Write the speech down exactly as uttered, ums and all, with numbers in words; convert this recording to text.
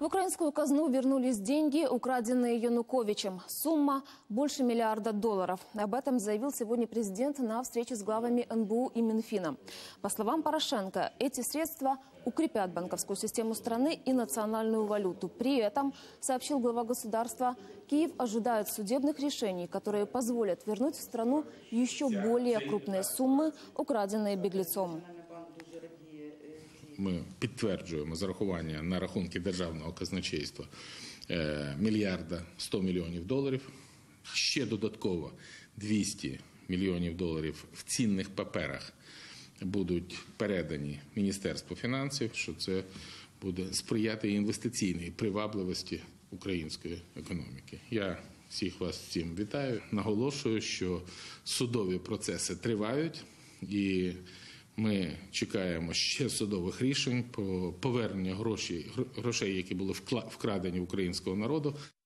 В украинскую казну вернулись деньги, украденные Януковичем. Сумма больше миллиарда долларов. Об этом заявил сегодня президент на встрече с главами эн бэ у и Минфина. По словам Порошенко, эти средства укрепят банковскую систему страны и национальную валюту. При этом, сообщил глава государства, Киев ожидает судебных решений, которые позволят вернуть в страну еще более крупные суммы, украденные беглецом. Ми підтверджуємо зарахування на рахунки державного казначейства мільярда сто мільйонів доларів. Ще додатково двісті мільйонів доларів в цінних паперах будуть передані Міністерству фінансів, що це буде сприяти інвестиційній привабливості української економіки. Я всіх вас з цим вітаю. Наголошую, що судові процеси тривають і ми чекаємо ще судових рішень про повернення грошей, грошей, які були вкрадені в українського народу.